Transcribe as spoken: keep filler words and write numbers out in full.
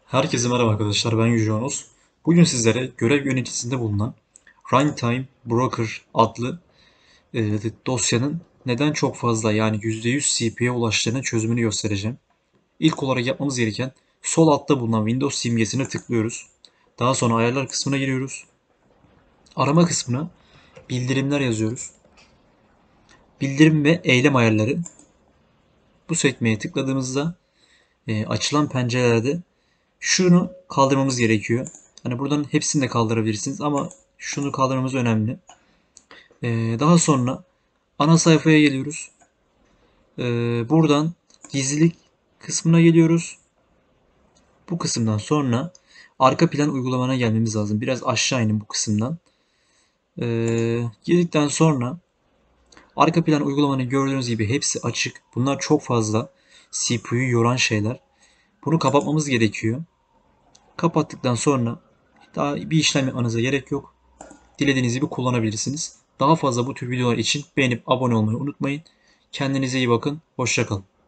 Herkese merhaba arkadaşlar, ben Yüce. Bugün sizlere görev yöneticisinde bulunan Runtime Broker adlı e, dosyanın neden çok fazla yani yüzde yüz C P U'ya ulaştığını çözümünü göstereceğim. İlk olarak yapmamız gereken sol altta bulunan Windows simgesine tıklıyoruz. Daha sonra ayarlar kısmına giriyoruz. Arama kısmına bildirimler yazıyoruz. Bildirim ve eylem ayarları. Bu sekmeye tıkladığımızda e, açılan pencerelerde şunu kaldırmamız gerekiyor. Hani buradan hepsini de kaldırabilirsiniz ama şunu kaldırmamız önemli. Ee, daha sonra ana sayfaya geliyoruz. Ee, buradan gizlilik kısmına geliyoruz. Bu kısımdan sonra arka plan uygulamana gelmemiz lazım. Biraz aşağı inin bu kısımdan. Ee, girdikten sonra arka plan uygulamanı gördüğünüz gibi hepsi açık. Bunlar çok fazla C P U'yu yoran şeyler. Bunu kapatmamız gerekiyor. Kapattıktan sonra daha bir işlem yapmanıza gerek yok. Dilediğiniz gibi kullanabilirsiniz. Daha fazla bu tür videolar için beğenip abone olmayı unutmayın. Kendinize iyi bakın. Hoşça kalın.